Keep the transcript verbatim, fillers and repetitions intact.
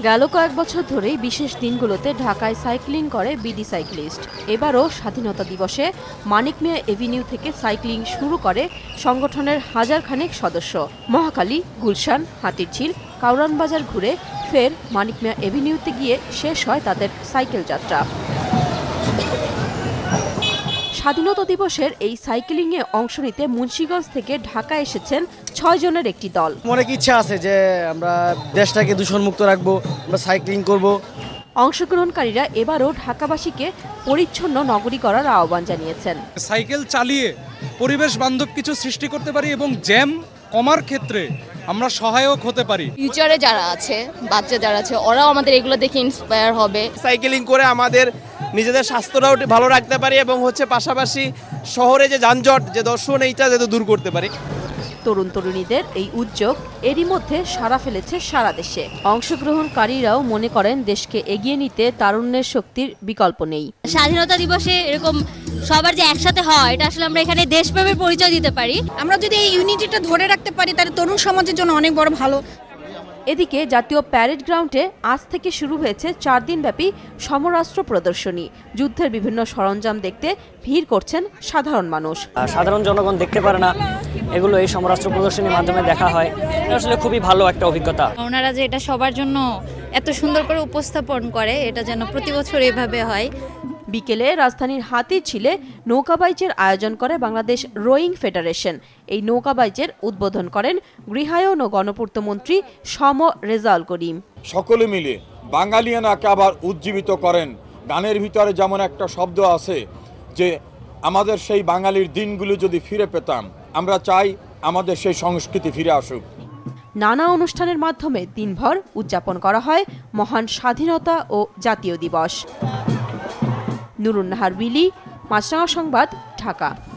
গেল কয়েক বছর ধরেই বিশেষ দিনগুলোতে ঢাকায় সাইক্লিং করে বিডি সাইক্লিস্ট। এবারও স্বাধীনতা দিবসে মানিক মিয়া এভিনিউ থেকে সাইক্লিং শুরু করে সংগঠনের হাজার খানেক সদস্য। মহাখালী, গুলশান, হাতিরঝিল, কাউরান বাজার ঘুরে ফের মানিক মিয়া এভিনিউতে গিয়ে শেষ হয় তাদের সাইকেল যাত্রা। স্বাধীনতা দিবসের এই সাইক্লিংয়ে অংশ নিতে মুন্সিগঞ্জ থেকে ঢাকা এসেছেন ছয় জনের একটি দল। অনেক ইচ্ছা আছে যে আমরা দেশটাকে দূষণমুক্ত রাখবো, আমরা সাইক্লিং করব। অংশগ্রহণকারীরা এবারও ঢাকাবাসীকে পরিচ্ছন্ন নগরী করার আহ্বান জানিয়েছেন। সাইকেল চালিয়ে পরিবেশ বান্ধব কিছু সৃষ্টি করতে পারি এবং জ্যাম কমার ক্ষেত্রে আমরা সহায়ক হতে পারি। ফিউচারে যারা আছে, বাচ্চা যারা আছে, ওরাও আমাদের এগুলো দেখে ইন্সপায়ার হবে। সাইকেলিং করে আমাদের নিজেদের স্বাস্থ্যটাও ভালো রাখতে পারি এবং হচ্ছে পাশাপাশি শহরে যে যানজট, যে দর্শন, এইটা যাতে দূর করতে পারি। তরুণ তরুণীদের এই উদ্যোগ এরই মধ্যে সাড়া ফেলেছে সারা দেশে। অংশগ্রহণকারীরাও মনে করেন দেশকে এগিয়ে নিতে তারুণ্যের শক্তির বিকল্প নেই। স্বাধীনতা দিবসে এরকম সবার যে একসাথে হয়, এটা আসলে আমরা এখানে দেশপ্রেমের পরিচয় দিতে পারি। আমরা যদি এই ইউনিটিটা ধরে রাখতে পারি তাহলে তরুণ সমাজের জন্য অনেক বড় ভালো। এদিকে জাতীয় প্যারেড গ্রাউন্ডে আজ থেকে শুরু হয়েছে চার দিনব্যাপী সমরাস্ত্র প্রদর্শনী। যুদ্ধের বিভিন্ন সরঞ্জাম দেখতে ভিড় করছেন সাধারণ মানুষ। সাধারণ জনগণ দেখতে পারে না, এগুলো এই সমরাস্ত্র প্রদর্শনীর মাধ্যমে দেখা হয়। আসলে খুবই ভালো একটা অভিজ্ঞতা। ওনারা যে এটা সবার জন্য এত সুন্দর করে উপস্থাপন করে, এটা যেন প্রতি বছর এভাবে হয়। বিকেলে রাজধানীর হাতিরঝিলে নৌকাবাইচের আয়োজন করে বাংলাদেশ রোয়িং ফেডারেশন। এই নৌকাবাইচের উদ্বোধন করেন গৃহায়ন ও গণপূর্ত মন্ত্রী সম রেজাউল করিম। সকলে মিলে বাঙালিয়ানাকে আবার উজ্জীবিত করেন। গানের ভিতরে যেমন একটা শব্দ আছে যে আমাদের সেই বাঙালির দিনগুলো যদি ফিরে পেতাম, আমরা চাই আমাদের সেই সংস্কৃতি ফিরে আসুক। নানা অনুষ্ঠানের মাধ্যমে দিনভর উদযাপন করা হয় মহান স্বাধীনতা ও জাতীয় দিবস। নুরুন নাহার বিলি, মাছরাঙা সংবাদ, ঢাকা।